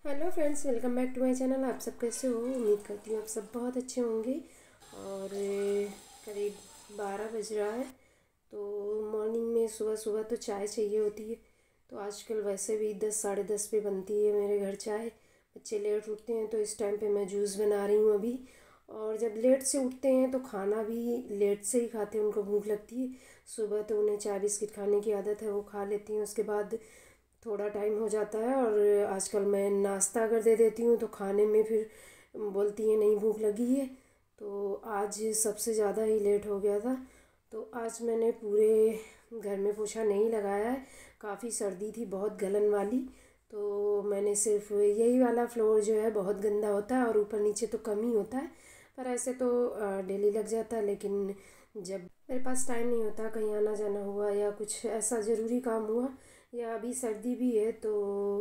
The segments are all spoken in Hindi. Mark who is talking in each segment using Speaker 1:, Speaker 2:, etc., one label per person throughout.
Speaker 1: Hello friends, welcome back to my channel. आप सब कैसे हो? उम्मीद करती हूँ आप सब बहुत अच्छे होंगे। और करीब 12 बज रहा है। तो मॉर्निंग में सुबह सुबह तो चाय चाहिए होती है। तो आजकल वैसे भी 10 साढ़े 10 पे बनती है मेरे घर चाय। बच्चे लेट उठते हैं तो इस टाइम पे मैं जूस बना रही हूँ अभी। और जब लेट से उठते हैं तो खाना भी लेट से ही खाते हैं, उनको भूख लगती है। सुबह तो उन्हें चाय बिस्किट खाने की आदत है, वो खा लेती हैं। उसके बाद थोड़ा टाइम हो जाता है और आजकल मैं नाश्ता अगर दे देती हूँ तो खाने में फिर बोलती है नहीं भूख लगी है। तो आज सबसे ज़्यादा ही लेट हो गया था। तो आज मैंने पूरे घर में पोछा नहीं लगाया है। काफ़ी सर्दी थी, बहुत गलन वाली। तो मैंने सिर्फ यही वाला फ्लोर जो है बहुत गंदा होता है और ऊपर नीचे तो कम ही होता है। पर ऐसे तो डेली लग जाता है, लेकिन जब मेरे पास टाइम नहीं होता, कहीं आना जाना हुआ या कुछ ऐसा ज़रूरी काम हुआ या अभी सर्दी भी है, तो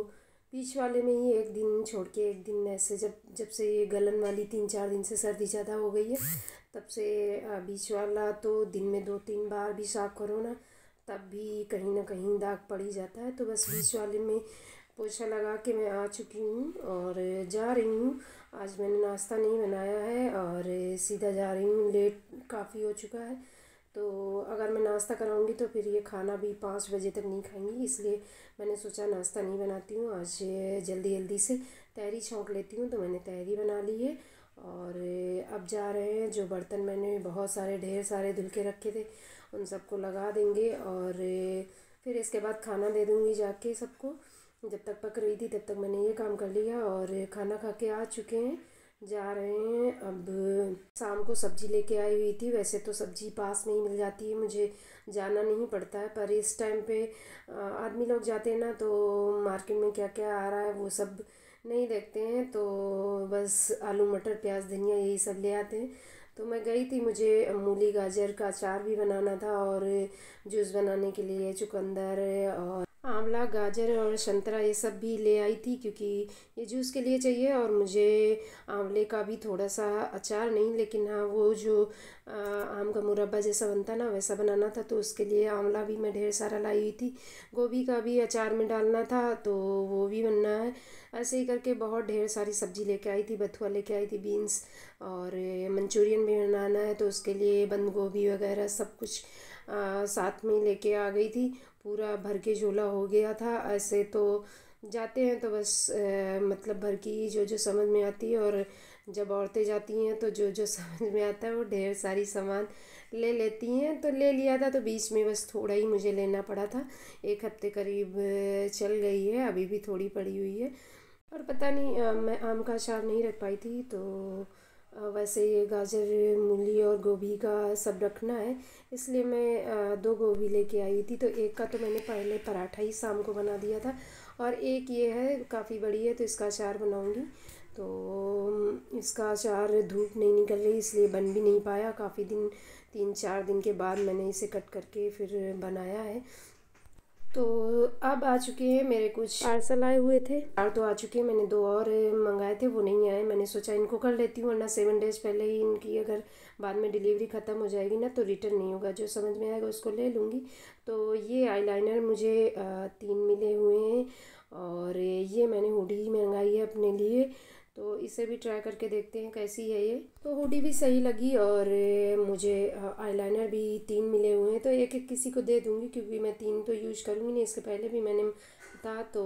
Speaker 1: बीच वाले में ही एक दिन छोड़ के एक दिन ऐसे जब जब से ये गलन वाली 3 4 दिन से सर्दी ज़्यादा हो गई है, तब से बीच वाला तो दिन में 2 3 बार भी साफ़ करो ना, तब भी कहीं ना कहीं दाग पड़ ही जाता है। तो बस बीच वाले में पोछा लगा के मैं आ चुकी हूँ और जा रही हूँ। आज मैंने नाश्ता नहीं बनाया है और सीधा जा रही हूँ, लेट काफ़ी हो चुका है। तो अगर मैं नाश्ता कराऊंगी तो फिर ये खाना भी 5 बजे तक नहीं खाएंगी, इसलिए मैंने सोचा नाश्ता नहीं बनाती हूँ आज। जल्दी जल्दी से तहरी छौंक लेती हूँ, तो मैंने तहरी बना ली है। और अब जा रहे हैं, जो बर्तन मैंने बहुत सारे ढेर सारे धुल के रखे थे उन सबको लगा देंगे और फिर इसके बाद खाना दे दूँगी जाके सबको। जब तक पक रही थी तब तक मैंने ये काम कर लिया और खाना खा के आ चुके हैं, जा रहे हैं। अब शाम को सब्ज़ी लेके आई हुई थी, वैसे तो सब्ज़ी पास में ही मिल जाती है, मुझे जाना नहीं पड़ता है। पर इस टाइम पे आदमी लोग जाते हैं ना, तो मार्केट में क्या क्या आ रहा है वो सब नहीं देखते हैं, तो बस आलू मटर प्याज धनिया यही सब ले आते हैं। तो मैं गई थी, मुझे मूली गाजर का अचार भी बनाना था और जूस बनाने के लिए चुकंदर और आंवला गाजर और संतरा ये सब भी ले आई थी, क्योंकि ये जूस के लिए चाहिए। और मुझे आंवले का भी थोड़ा सा अचार नहीं, लेकिन हाँ वो जो आम का मुरब्बा जैसा बनता ना वैसा बनाना था, तो उसके लिए आंवला भी मैं ढेर सारा लाई हुई थी। गोभी का भी अचार में डालना था, तो वो भी बनना है। ऐसे ही करके बहुत ढेर सारी सब्ज़ी लेके आई थी, बथुआ लेके आई थी, बीन्स, और मंचूरियन भी बनाना है तो उसके लिए बंद गोभी वगैरह सब कुछ साथ में लेके आ गई थी। पूरा भर के झोला हो गया था। ऐसे तो जाते हैं तो बस मतलब भर की जो जो समझ में आती है, और जब औरतें जाती हैं तो जो जो समझ में आता है वो ढेर सारी सामान ले लेती हैं। तो ले लिया था, तो बीच में बस थोड़ा ही मुझे लेना पड़ा था। 1 हफ्ते करीब चल गई है, अभी भी थोड़ी पड़ी हुई है। और पता नहीं मैं आम का अचार नहीं रख पाई थी, तो वैसे ये गाजर मूली और गोभी का सब रखना है, इसलिए मैं 2 गोभी लेके आई थी। तो एक का तो मैंने पहले पराठा ही शाम को बना दिया था, और एक ये है काफ़ी बड़ी है तो इसका अचार बनाऊंगी। तो इसका अचार धूप नहीं निकल रही इसलिए बन भी नहीं पाया। काफ़ी दिन 3 4 दिन के बाद मैंने इसे कट करके फिर बनाया है। तो अब आ चुके हैं, मेरे कुछ पार्सल आए हुए थे, और तो आ चुके हैं। मैंने 2 और मंगाए थे, वो नहीं आए। मैंने सोचा इनको कर लेती हूँ, वरना 7 डेज पहले ही इनकी अगर बाद में डिलीवरी ख़त्म हो जाएगी ना तो रिटर्न नहीं होगा, जो समझ में आएगा उसको ले लूँगी। तो ये आईलाइनर मुझे 3 मिले हुए हैं, और ये मैंने हुडी मंगाई है अपने लिए, तो इसे भी ट्राई करके देखते हैं कैसी है ये। तो हुडी भी सही लगी, और मुझे आईलाइनर भी 3 मिले हुए हैं, तो एक एक किसी को दे दूँगी, क्योंकि मैं 3 तो यूज करूँगी नहीं। इसके पहले भी मैंने था तो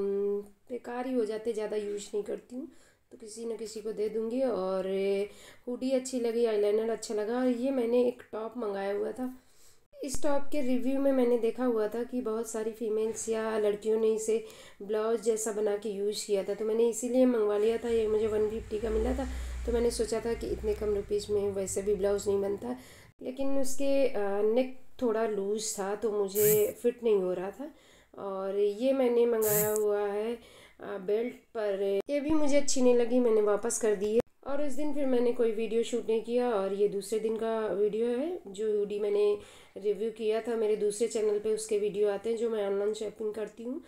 Speaker 1: बेकार ही हो जाते, ज़्यादा यूज नहीं करती हूँ, तो किसी न किसी को दे दूँगी। और हुडी अच्छी लगी, आईलाइनर अच्छा लगा। और ये मैंने एक टॉप मंगाया हुआ था। इस टॉप के रिव्यू में मैंने देखा हुआ था कि बहुत सारी फीमेल्स या लड़कियों ने इसे ब्लाउज जैसा बना के यूज़ किया था, तो मैंने इसीलिए मंगवा लिया था। ये मुझे 150 का मिला था, तो मैंने सोचा था कि इतने कम रुपीज़ में वैसे भी ब्लाउज़ नहीं बनता, लेकिन उसके नेक थोड़ा लूज़ था तो मुझे फिट नहीं हो रहा था। और ये मैंने मंगाया हुआ है बेल्ट पर, ये भी मुझे अच्छी नहीं लगी, मैंने वापस कर दी है। और उस दिन फिर मैंने कोई वीडियो शूट नहीं किया, और ये दूसरे दिन का वीडियो है। जो हुडी मैंने रिव्यू किया था मेरे दूसरे चैनल पे, उसके वीडियो आते हैं जो मैं ऑनलाइन शॉपिंग करती हूँ।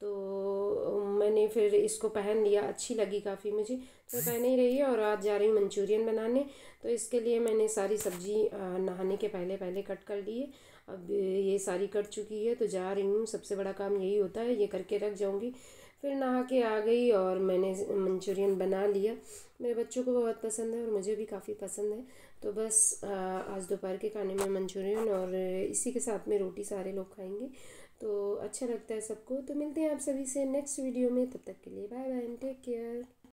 Speaker 1: तो मैंने फिर इसको पहन लिया, अच्छी लगी काफ़ी मुझे, तो मैं पहन ही रही है। और आज जा रही हूँ मंचूरियन बनाने, तो इसके लिए मैंने सारी सब्ज़ी नहाने के पहले पहले कट कर ली है। अब ये सारी कट चुकी है तो जा रही हूँ। सबसे बड़ा काम यही होता है, ये करके रख जाऊँगी, फिर नहा के आ गई और मैंने मंचूरियन बना लिया। मेरे बच्चों को बहुत पसंद है और मुझे भी काफ़ी पसंद है। तो बस आज दोपहर के खाने में मंचूरियन और इसी के साथ में रोटी सारे लोग खाएंगे, तो अच्छा लगता है सबको। तो मिलते हैं आप सभी से नेक्स्ट वीडियो में, तब तक के लिए bye bye and take care.